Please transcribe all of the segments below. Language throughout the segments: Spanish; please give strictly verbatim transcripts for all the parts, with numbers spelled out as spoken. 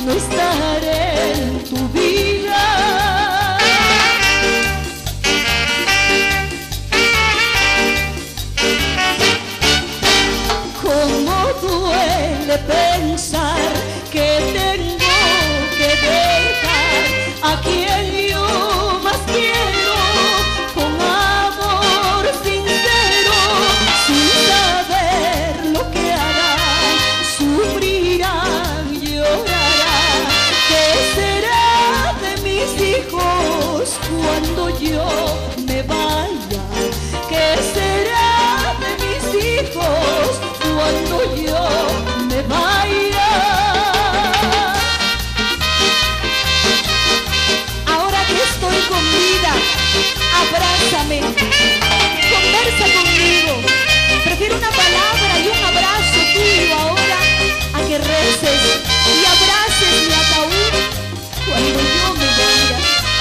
no estaré en tu vida. Cómo duele pensar que tengo que dejar a quien yo más quiero, con amor sincero, sin saber lo que harán, sufrirán, llorarán. ¿Qué será de mis hijos cuando yo me vaya? ¿Qué será de mis hijos cuando yo me vaya? Ahora que estoy con vida, abrázame, conversa conmigo. Prefiero una palabra y un abrazo tuyo ahora a que reces y abraces mi ataúd cuando yo me vaya.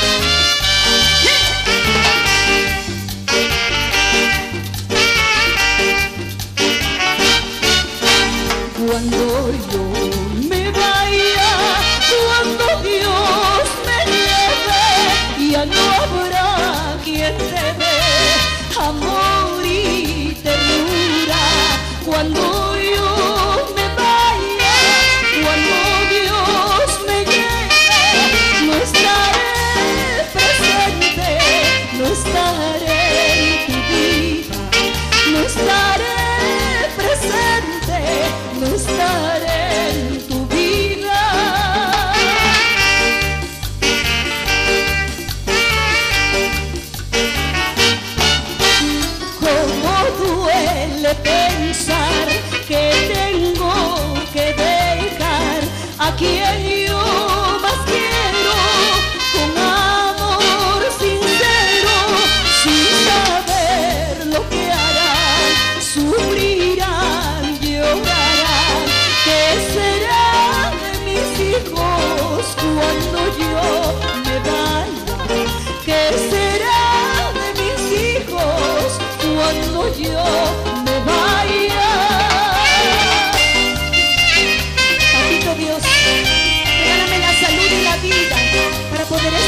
Cuando yo me vaya, cuando Dios me lleve, ya no habrá quien te dé amor y ternura. Cuando yo me vaya, cuando Dios me lleve, no estaré presente, no estaré en tu vida, no estaré presente, no estaré en tu vida. Cómo duele pensar que tengo que dejar a quien yo más quiero, con amor sincero, sin saber lo que harán, sufrirán, llorarán. ¿Qué será de mis hijos cuando yo me vaya? ¿Qué será de mis hijos cuando yo me vaya? Papito Dios, regálame la salud y la vida para poder